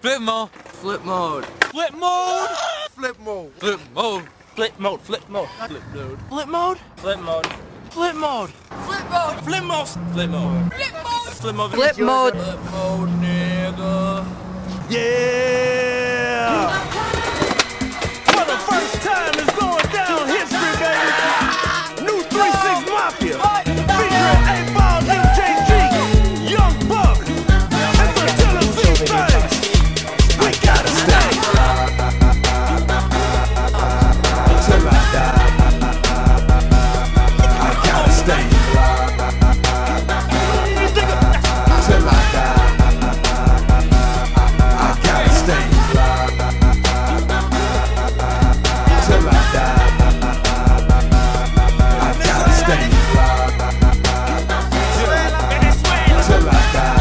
Flip mode. Flip mode. Flip mode. Flip mode. Flip mode. Flip mode. Flip mode. Flip mode. Flip mode. Flip mode. Flip mode. Flip mode. Flip mode. Flip mode. Flip mode. Flip mode. Flip mode. Flip mode, nigga. Yeah! For the first time, it's going down history, baby. New 3-6 Mafia. Featuring 8-Ball, MJG, Young Buck. It's a Tennessee thing. We gotta stay. Till I die. I gotta stay. Till I die. I gotta stay. Till I die. I gotta stay. Till I die.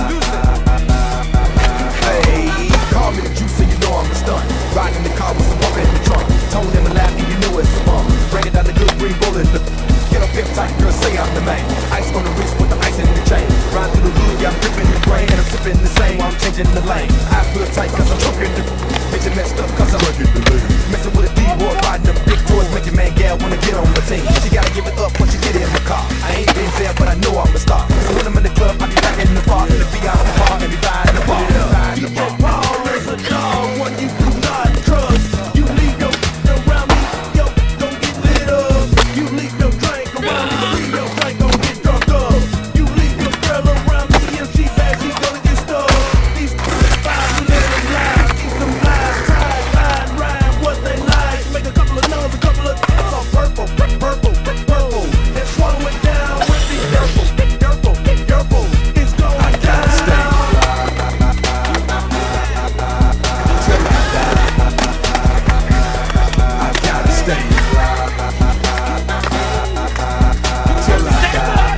Hey, call me the juice so you know I'm a stunt. Riding in the car with some bumper in the trunk. Tone him and laugh and you know it's a bum. Bring it down the good green bullet. Get up, tight, girl, say I'm the man. Ice on the wrist with the ice in the chain. Ride through the hood, yeah, I'm gripping the brain. And I'm sipping the same while I'm changing the lane. I feel tight cause I'm choking the bitch and messed up cause I'm messing with a D-boy, riding the big toys. Make your man gal wanna get on the team. She gotta give it up when she get in the car. I ain't been there but I know I'm a star. So when I'm in the club, I be back in the bar. In the VIP bar and be riding the bar. DJ Paul is a dog, one you do not trust. You leave your around me, yo, don't get lit up. You leave your drink around me, leave your drink, don't get drunk up. You leave your girl around me, if she bad, she gonna get stuck. These fine, let them lie, keep them lies, try, line, rhyme, what they like. Make a couple of nuns, a couple of it's all purple, purple, purple. And swallow it down with the purple, purple, purple. It's going down. I gotta stay. Till I die. I gotta stay. Till I die.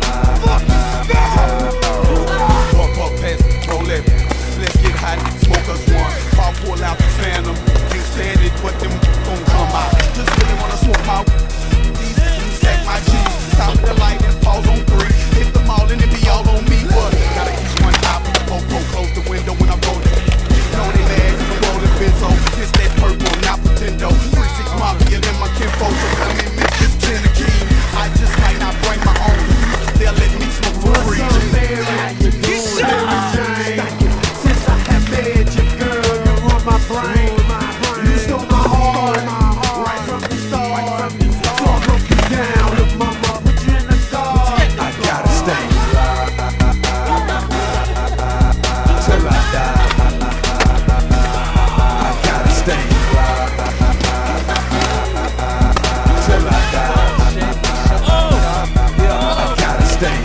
Bump up, pass, roll it. Let's get hot, smoke us one. Pop, pull out the phantom. Can't stand it, but them gon' come out. Just really wanna smoke my these stack my cheese. Stop the light and pause on 3. Hit them all and it be all on me. What? Gotta keep one out. Popo, close the window when I'm rolling. Know they mad, I'm rolling benzo. It's that purple, not pretendo. 3-6 Mafia, then my kinfo. So come in, miss this 10 the key. I just might not bring my own. They'll let me smoke for free. Since I have met you, girl, you run my brain. You stole my heart, right from the start. So I broke you down, look, mama, put you in the car. I gotta stay. Till I die. I gotta stay. Till I die. I gotta stay.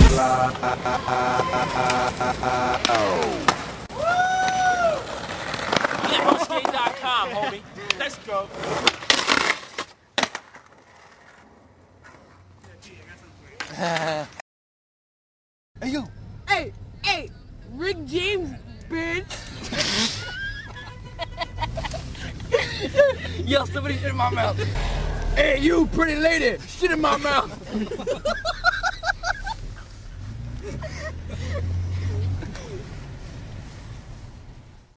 Skate.com, homie. Let's go. Hey, you. Hey, Rick James, bitch. Yo, somebody shit in my mouth. Hey, you, pretty lady, shit in my mouth.